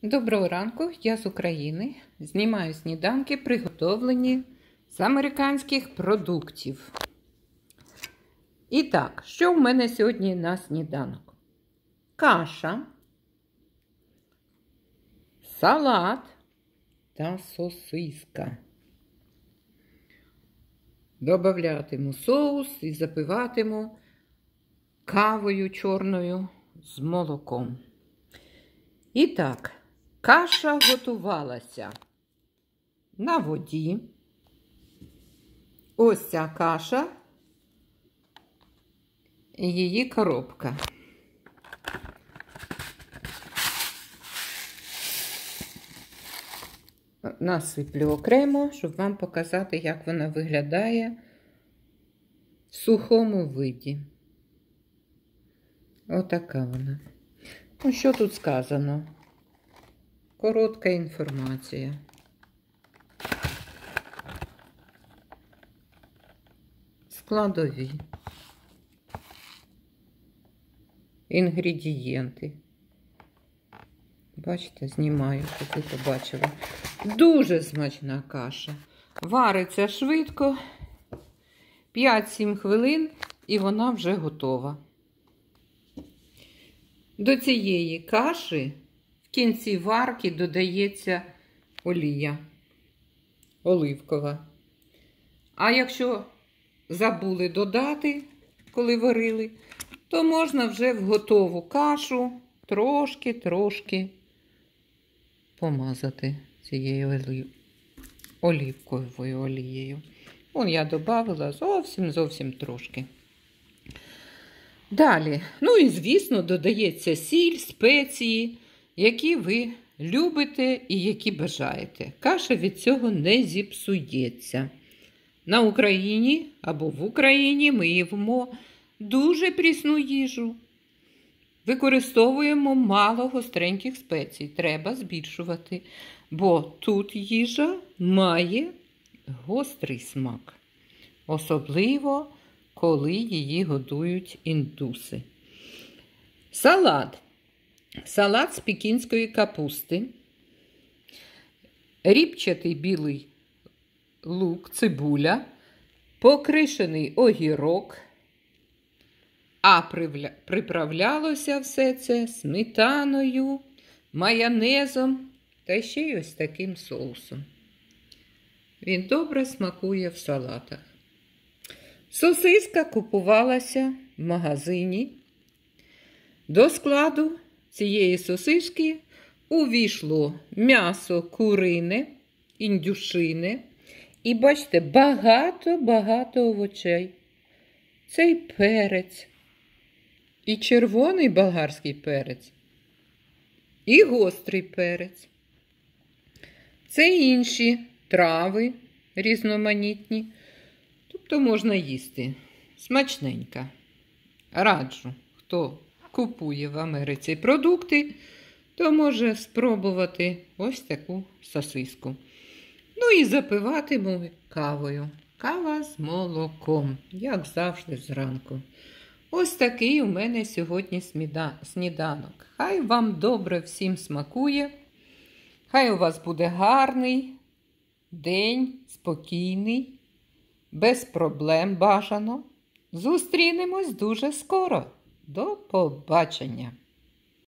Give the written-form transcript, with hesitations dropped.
Доброго ранку, я з України. Знімаю сніданки, приготовлені з американських продуктів. І так, що в мене сьогодні на сніданок? Каша, салат та сосиска. Добавлятиму соус і запиватиму кавою чорною з молоком. І так, каша готувалася на воді. Ось ця каша і її коробка. Насиплю окремо, щоб вам показати, як вона виглядає в сухому виді. Отака вона. Ну, що тут сказано? Коротка інформація. Складові. Інгредієнти. Бачите, знімаю, щоб ви побачили. Дуже смачна каша. Вариться швидко. 5-7 хвилин і вона вже готова. До цієї каші в кінці варки додається олія оливкова. А якщо забули додати, коли варили, то можна вже в готову кашу трошки помазати цією оливковою олією. Вон я додавала зовсім трошки. Далі, ну і звісно, додається сіль, спеції, які ви любите і які бажаєте. Каша від цього не зіпсується. На Україні або в Україні ми їмо дуже прісну їжу. Використовуємо мало гостреньких спецій. Треба збільшувати, бо тут їжа має гострий смак. Особливо, коли її годують індуси. Салат. Салат з пекінської капусти. Ріпчатий білий лук, цибуля, покришений огірок. А приправлялося все це сметаною, майонезом та ще й ось таким соусом. Він добре смакує в салатах. Сосиска купувалася в магазині. До складу цієї сосиски увійшло м'ясо курине, індюшине і, бачите, багато овочей. Цей перець, і червоний болгарський перець, і гострий перець. Це інші трави різноманітні. Тобто можна їсти. Смачненька. Раджу, хто купує в Америці продукти, то може спробувати ось таку сосиску. Ну і запиватиму кавою. Кава з молоком, як завжди зранку. Ось такий у мене сьогодні сніданок. Хай вам добре всім смакує. Хай у вас буде гарний день, спокійний. Без проблем бажано. Зустрінемось дуже скоро. До побачення!